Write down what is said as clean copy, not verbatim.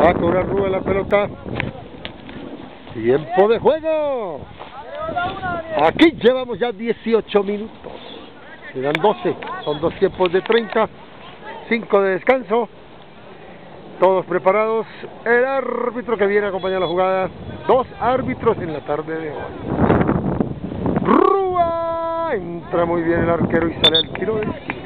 Va a cobrar Rúa la pelota. Tiempo de juego. Aquí llevamos ya 18 minutos. Quedan 12. Son 2 tiempos de 30. 5 de descanso. Todos preparados. El árbitro que viene a acompañar la jugada. 2 árbitros en la tarde de hoy. Rúa. Entra muy bien el arquero y sale al tiro de esquina.